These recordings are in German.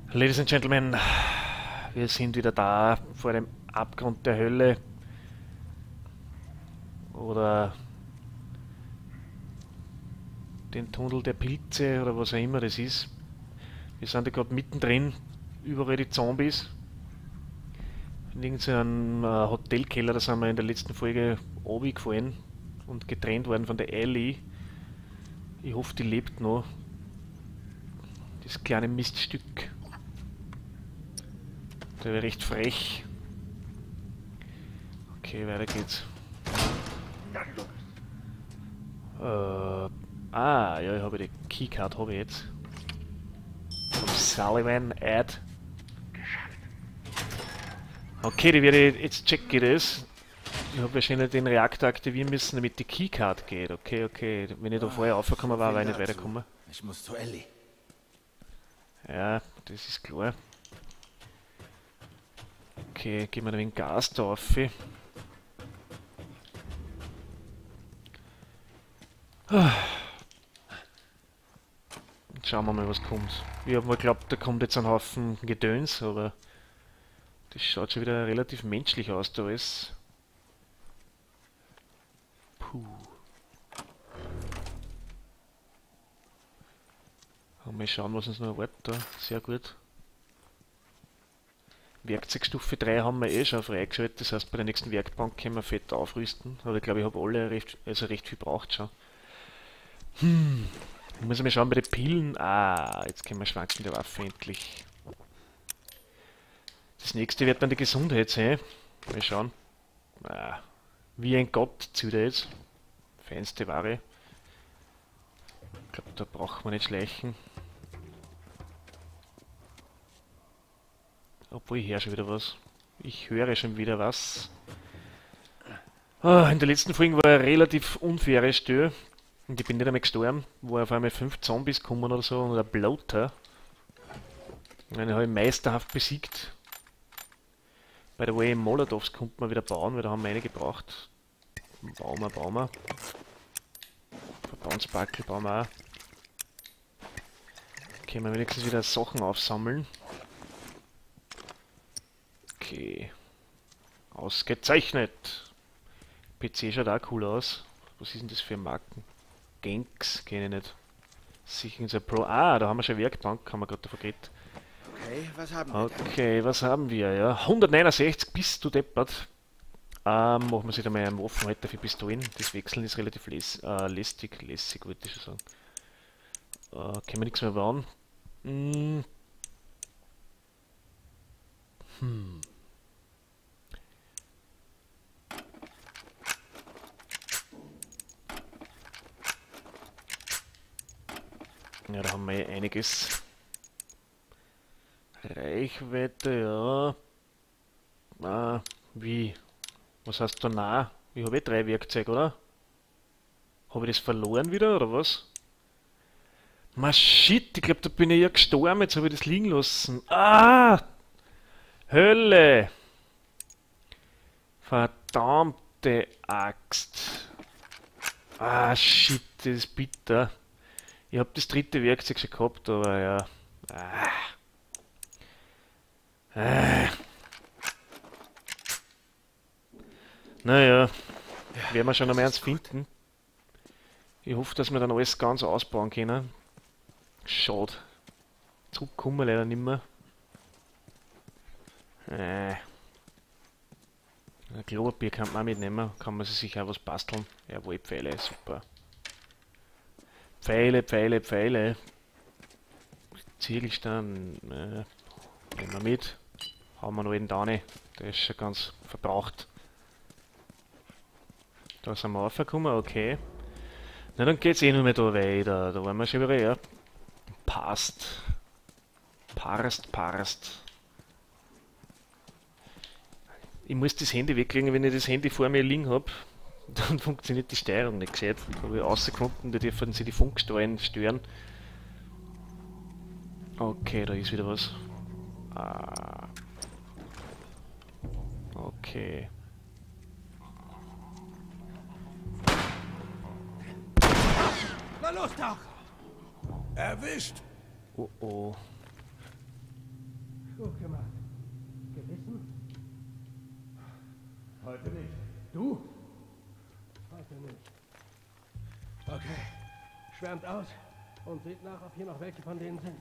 Ladies and Gentlemen, wir sind wieder da vor dem Abgrund der Hölle oder den Tunnel der Pilze oder was auch immer das ist. Wir sind ja gerade mittendrin, überall die Zombies. In irgendeinem Hotelkeller, da sind wir in der letzten Folge runtergefallen und getrennt worden von der Ellie. Ich hoffe, die lebt noch. Das kleine Miststück. Der wäre recht frech. Okay, weiter geht's. Ja, ich habe die Keycard, habe ich jetzt. Vom Sullivan Ad. Okay, die werde ich jetzt checken das. Ich habe wahrscheinlich den Reaktor aktivieren müssen, damit die Keycard geht. Okay, okay. Wenn ich da vorher raufgekommen war, war ich nicht weitergekommen. Ich muss zu Ellie. Ja, das ist klar. Okay, geben wir ein wenig Gas da rauf. Schauen wir mal, was kommt. Ich habe mir geglaubt, da kommt jetzt ein Haufen Gedöns, aber das schaut schon wieder relativ menschlich aus, da alles. Puh. Mal schauen, was uns noch erwartet da. Sehr gut. Werkzeugstufe 3 haben wir eh schon freigeschaltet, das heißt bei der nächsten Werkbank können wir fett aufrüsten. Aber ich glaube, ich habe alle recht viel braucht schon. Ich muss mal schauen bei den Pillen. Jetzt können wir schwankende Waffe endlich. Das nächste wird dann die Gesundheit sein. Mal schauen. Wie ein Gott zieht er jetzt. Feinste Ware. Ich glaube, da braucht man nicht schleichen. Obwohl, ich höre schon wieder was. Ich höre schon wieder was. In der letzten Folge war eine relativ unfaire Stelle. Und ich bin nicht einmal gestorben. Wo auf einmal 5 Zombies kommen oder so und ein Bloater. Den habe ich meisterhaft besiegt. By the way, Molotovs konnte man wieder bauen, weil da haben wir eine gebraucht. Bauen wir. Verbauensbackel bauen wir auch. Können wir wenigstens wieder Sachen aufsammeln. Okay. Ausgezeichnet. PC schaut auch cool aus. Was ist denn das für Marken? Genks, kenne ich nicht. Sicher unser Pro. Da haben wir schon Werkbank, haben wir gerade vergessen. Okay, was haben wir da? Okay, was haben wir? Ja, 169, bist du deppert. Machen wir sich da mal einen Waffenhalter für Pistolen. Das Wechseln ist relativ lästig, wollte ich schon sagen. Können wir nichts mehr bauen. Ja, da haben wir eh einiges. Reichweite, ja. Wie? Was heißt da nah? Ich habe eh 3 Werkzeuge, oder? Habe ich das verloren wieder, oder was? Shit, ich glaube, da bin ich ja gestorben, jetzt habe ich das liegen lassen. Hölle! Verdammte Axt. Shit, das ist bitter. Ich habe das 3. Werkzeug schon gehabt, aber ja. Naja, werden wir schon noch eins finden. Ich hoffe, dass wir dann alles ganz ausbauen können. Schade. Zurückkommen wir leider nicht mehr. Ein Klopapier kann man auch mitnehmen. Kann man sich auch was basteln. Jawohl, Pfeile, super. Pfeile. Ziegelstein. Nehmen wir mit. Hauen wir noch einen da rein. Der ist schon ganz verbraucht. Da sind wir raufgekommen, okay. Na, dann geht's eh nur mehr da weiter. Da waren wir schon wieder, ja. Passt. Ich muss das Handy weglegen, wenn ich das Handy vor mir liegen habe. Dann funktioniert die Steuerung nicht gescheit. Da habe ich rausgefunden, da dürfen sie die Funksteuern stören. Okay, da ist wieder was. Okay. Na los doch! Erwischt! Oh. Gut gemacht. Gewissen? Heute nicht. Du? Heute nicht. Okay. Schwärmt aus und seht nach, ob hier noch welche von denen sind.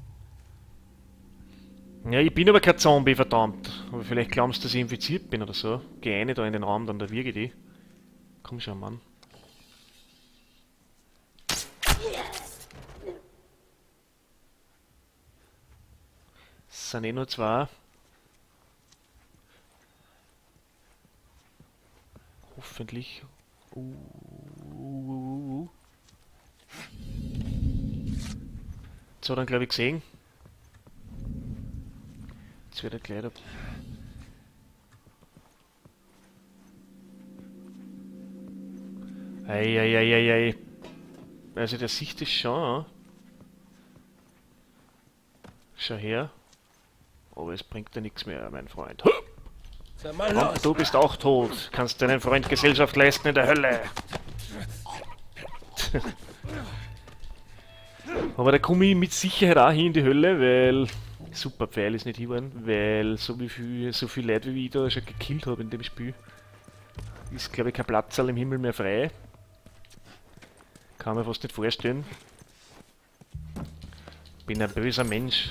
Ja, ich bin aber kein Zombie, verdammt. Aber vielleicht glaubst du, dass ich infiziert bin oder so. Geh rein da in den Raum, dann erwürge ich die. Komm schon, Mann. Es sind eh nur zwei. Hoffentlich. Jetzt hat er ihn, glaube ich, gesehen. Jetzt wird er gleich da. Eieieiei. Also der sieht es schon. Schau her. Aber es bringt dir nichts mehr, mein Freund. Und du bist auch tot. Kannst deinem Freund Gesellschaft leisten in der Hölle. Aber da komme ich mit Sicherheit auch hin in die Hölle, weil... Super Pfeil ist nicht geworden, weil so viel Leute wie ich da schon gekillt habe in dem Spiel, ist, glaube ich, kein Platz im Himmel mehr frei. Kann man fast nicht vorstellen. Bin ein böser Mensch.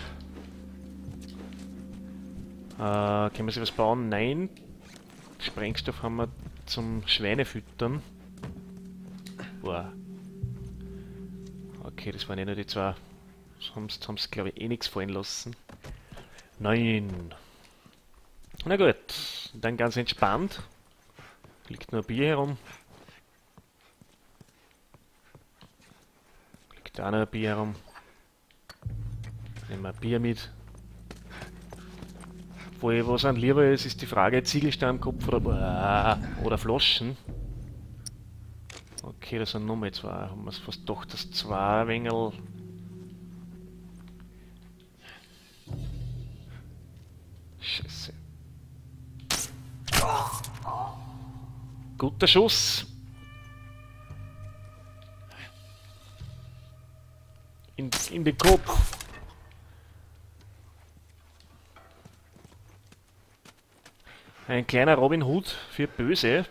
Können wir sich was bauen? Nein. Sprengstoff haben wir zum Schweinefüttern. Boah. Okay, das waren ja nur die zwei. Sonst haben sie, glaube ich, eh nichts fallen lassen. Nein. Na gut, dann ganz entspannt. Liegt nur ein Bier herum. Liegt auch noch ein Bier herum. Nehmen wir ein Bier mit. Was einem lieber ist, ist die Frage, Ziegelstein am Kopf oder Flaschen. Okay, das sind nochmal zwei. Haben wir es fast gedacht, dass zwei Wengel. Scheiße. Guter Schuss. In den Kopf. Ein kleiner Robin Hood für Böse.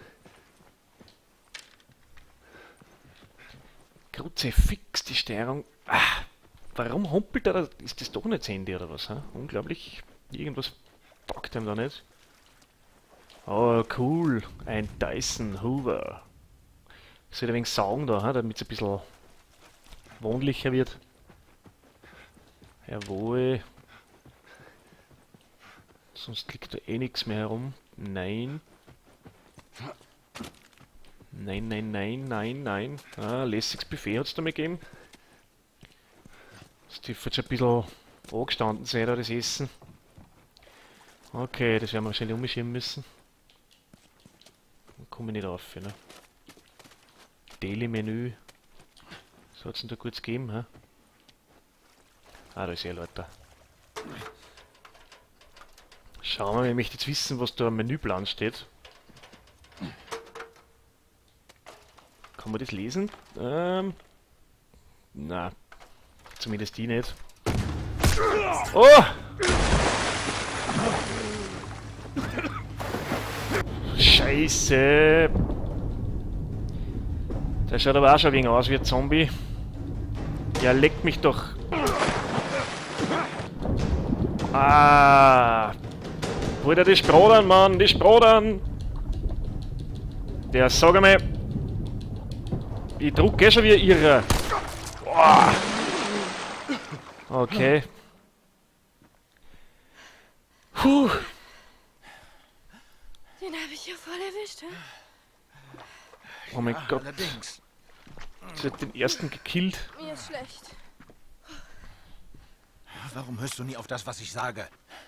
Kruzifix, die Steuerung. Warum humpelt er da? Ist das doch nicht das Handy oder was? Unglaublich. Irgendwas packt ihm da nicht. Oh, cool. Ein Dyson Hoover. Sollte ein wenig saugen da, damit es ein bisschen wohnlicher wird. Jawohl. Sonst liegt da eh nichts mehr herum. Nein. Nein, nein, nein, nein, nein. Lässiges Buffet hat es da mal gegeben. Das dürfte jetzt ein bisschen angestanden sein, da das Essen. Okay, das werden wir wahrscheinlich umschieben müssen. Dann komme ich nicht rauf, ne? Daily-Menü. Was hat es denn da kurz gegeben, hä? Da ist er, Leute. Schauen wir mal, ich möchte jetzt wissen, was da am Menüplan steht. Kann man das lesen? Na, zumindest die nicht. Oh! Scheiße! Der schaut aber auch schon ein wenig aus wie ein Zombie. Ja, leckt mich doch. Bruder, die sprodern, Mann, die sprodern! Der, sag einmal. Ich druck eh schon wie irre. Okay. Puh. Den habe ich ja voll erwischt, hä? Oh mein Gott. Allerdings. Sie hat den ersten gekillt. Mir ist schlecht. Warum hörst du nie auf das, was ich sage?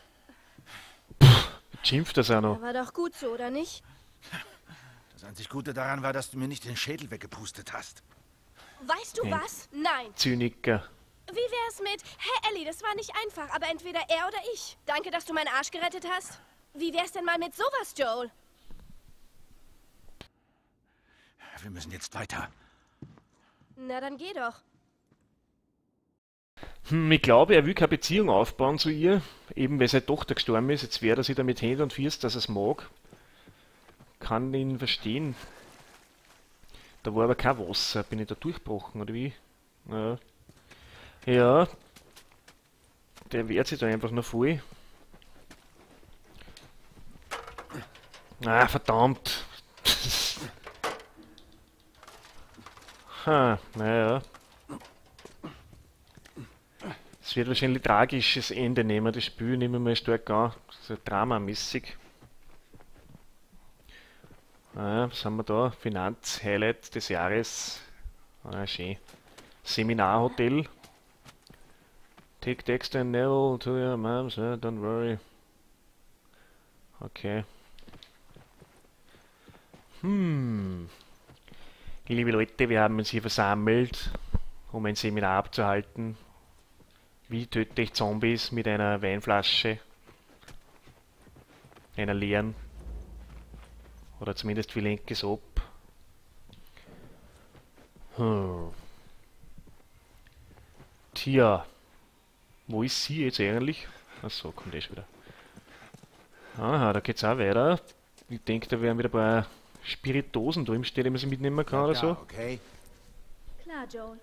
Schimpft das auch noch. War doch gut so, oder nicht? Das einzig Gute daran war, dass du mir nicht den Schädel weggepustet hast. Weißt du was? Nein. Zyniker. Wie wär's mit, hey Ellie, das war nicht einfach, aber entweder er oder ich. Danke, dass du meinen Arsch gerettet hast. Wie wär's denn mal mit sowas, Joel? Wir müssen jetzt weiter. Na, dann geh doch. Ich glaube, er will keine Beziehung aufbauen zu ihr, eben weil seine Tochter gestorben ist. Jetzt wehrt er sich da mit Händen und Füßen, dass er es mag. Kann ihn verstehen. Da war aber kein Wasser. Bin ich da durchgebrochen, oder wie? Ja. Ja, der wehrt sich da einfach nur voll. Ah, verdammt. Ha, naja. Es wird wahrscheinlich ein tragisches Ende nehmen, das Spiel nehmen wir mal stark an. So dramamäßig. Ah, was haben wir da? Finanz-Highlight des Jahres. Ah, schön. Seminarhotel. Take Dexter and Neville to your moms, don't worry. Okay. Liebe Leute, wir haben uns hier versammelt, um ein Seminar abzuhalten. Wie töte ich Zombies mit einer Weinflasche? Einer leeren. Oder zumindest wie lenke es ab? Tja. Wo ist sie jetzt eigentlich? Achso, kommt eh schon wieder. Aha, da geht's auch weiter. Ich denke, da werden wieder ein paar Spiritosen drin stehen, die man sich mitnehmen kann oder so. Okay. Klar, Joel.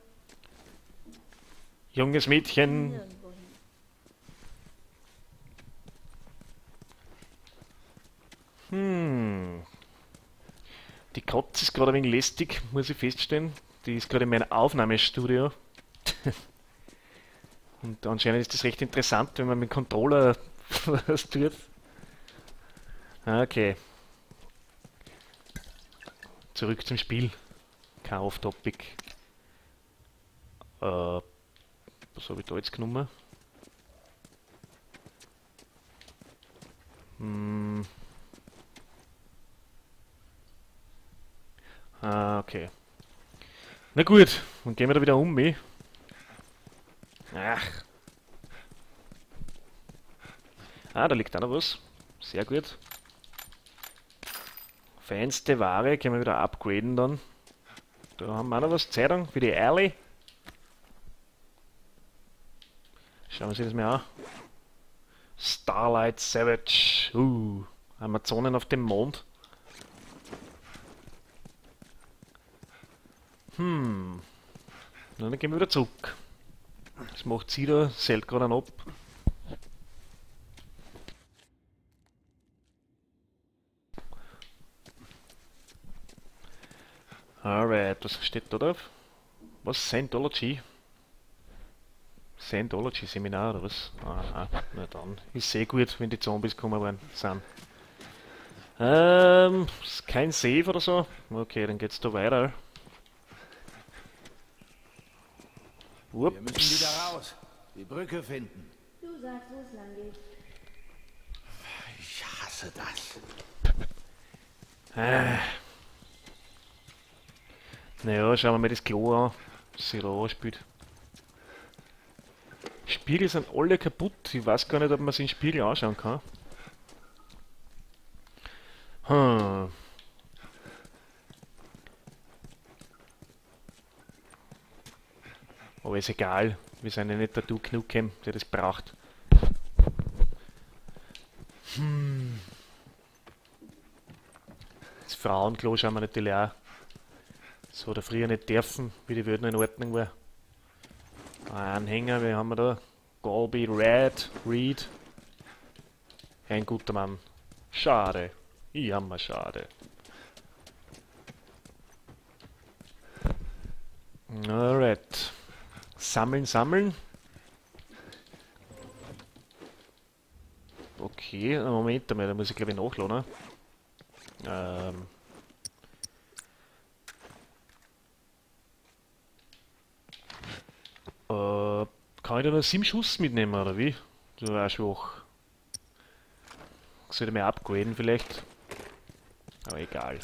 Junges Mädchen. Nirgendwo hin. Die Katze ist gerade ein wenig lästig, muss ich feststellen. Die ist gerade in meinem Aufnahmestudio. Und anscheinend ist das recht interessant, wenn man mit dem Controller was tut. Okay. Zurück zum Spiel. Kein Off-Topic. Was habe ich da jetzt genommen? Okay. Na gut, dann gehen wir da wieder um. Ach. Ah, da liegt auch noch was. Sehr gut. Feinste Ware, können wir wieder upgraden dann. Da haben wir auch noch was. Zeitung für die Alley. Schauen wir uns das mal an. Starlight Savage. Amazonen auf dem Mond. Na, dann gehen wir wieder zurück. Das macht sie da, zählt gerade ab. Alright, was steht da drauf? Was? Scientology? Scientology Seminar oder was? Aha, na dann. Ist sehr gut, wenn die Zombies gekommen sind. Ist kein Save oder so? Okay, dann geht's da weiter. Wir müssen wieder raus. Die Brücke finden. Du sagst, wo es lang geht. Ich hasse das. Naja, schauen wir mal das Klo an, was sich da anspielt. Spiegel sind alle kaputt. Ich weiß gar nicht, ob man sich in den Spiegel anschauen kann. Aber ist egal, wir sind ja nicht der Duke Nukem, der das braucht. Das Frauenklo schauen wir natürlich auch. So oder früher nicht dürfen, wie die Welt noch in Ordnung war. Anhänger, wie haben wir da? Golby Reed. Ein guter Mann. Schade. Jammer schade. Alright. Sammeln. Okay, Moment einmal, da muss ich glaube ich nachladen. Kann ich da noch 7 Schuss mitnehmen, oder wie? Das war auch schwach. Sollte mir upgraden vielleicht. Aber egal.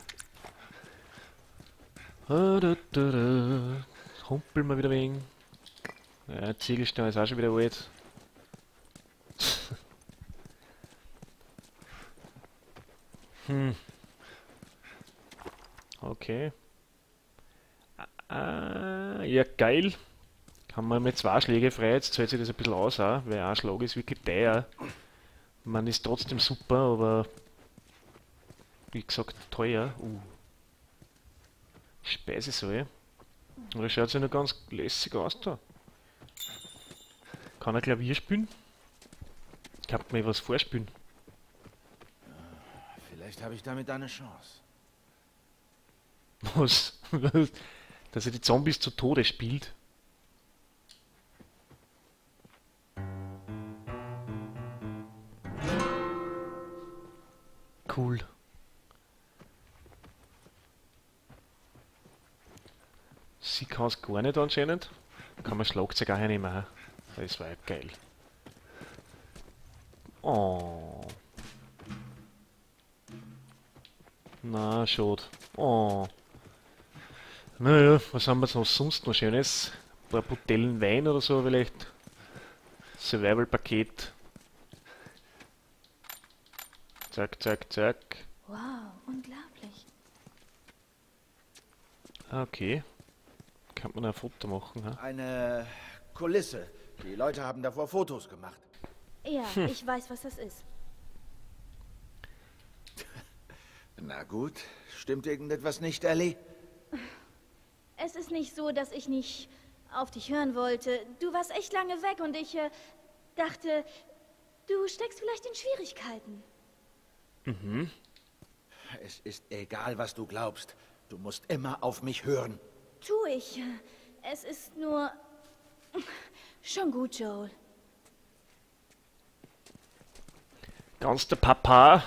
Humpeln wir wieder wegen. Ja, Ziegelstein ist auch schon wieder alt. Okay. Ja, geil. Haben wir mit 2 Schläge frei, jetzt zahlt sich das ein bisschen aus auch, weil ein Schlag ist wirklich teuer. Man ist trotzdem super, aber wie gesagt teuer. Speisesaal. Aber das schaut ja noch ganz lässig aus da. Kann er Klavier spielen? Kann mir was vorspielen? Vielleicht habe ich damit eine Chance. Was? Dass er die Zombies zu Tode spielt? Cool. Sie kann es gar nicht anscheinend. Kann man Schlagzeug auch hernehmen. Das war ja geil. Oh. Na, schade. Oh. Naja, was haben wir sonst noch Schönes? Ein paar Botellen Wein oder so vielleicht. Survival-Paket. Zack, zack, zack. Wow, unglaublich. Okay. Kann man ein Foto machen, ha? Eine Kulisse. Die Leute haben davor Fotos gemacht. Ja, ich weiß, was das ist. Na gut, stimmt irgendetwas nicht, Ellie? Es ist nicht so, dass ich nicht auf dich hören wollte. Du warst echt lange weg und ich dachte, du steckst vielleicht in Schwierigkeiten. Mhm. Es ist egal, was du glaubst. Du musst immer auf mich hören. Tu ich. Es ist nur... Schon gut, Joel. Ganz der Papa.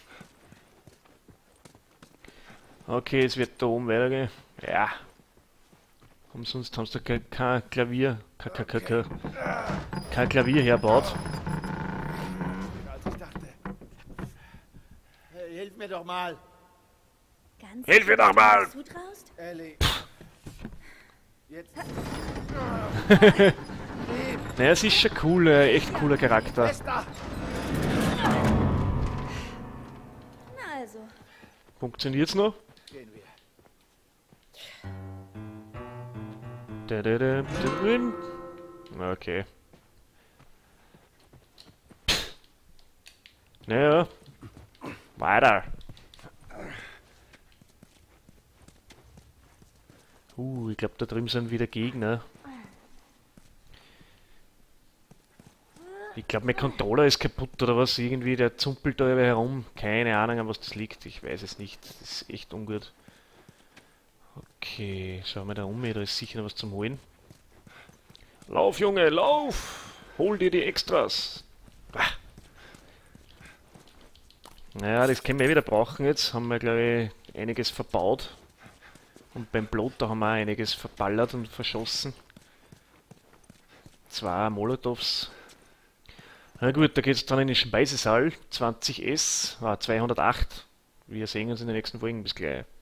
Okay, es wird da oben weitergehen. Ja. Umsonst haben sie da kein Klavier. Kein Klavier herbaut. Als ich dachte. Hey, hilf mir doch mal. Ganz Hilf mir doch mal! Was du traust? Ellie. Jetzt. Naja, es ist schon cool, echt cooler Charakter. Bester! Na also. Funktioniert's noch? Gehen wir. Okay. Naja. Weiter. Ich glaube, da drüben sind wieder Gegner. Ich glaube, mein Controller ist kaputt oder was. Irgendwie, der zumpelt da herum. Keine Ahnung, an was das liegt. Ich weiß es nicht. Das ist echt ungut. Okay, schauen wir da um. Da ist sicher noch was zum Holen. Lauf, Junge, lauf! Hol dir die Extras. Naja, das können wir wieder brauchen jetzt. Haben wir, glaube ich, einiges verbaut. Und beim Plotter haben wir auch einiges verballert und verschossen. 2 Molotovs. Na gut, da geht es dann in den Speisesaal. 20S, 208. Wir sehen uns in den nächsten Folgen. Bis gleich.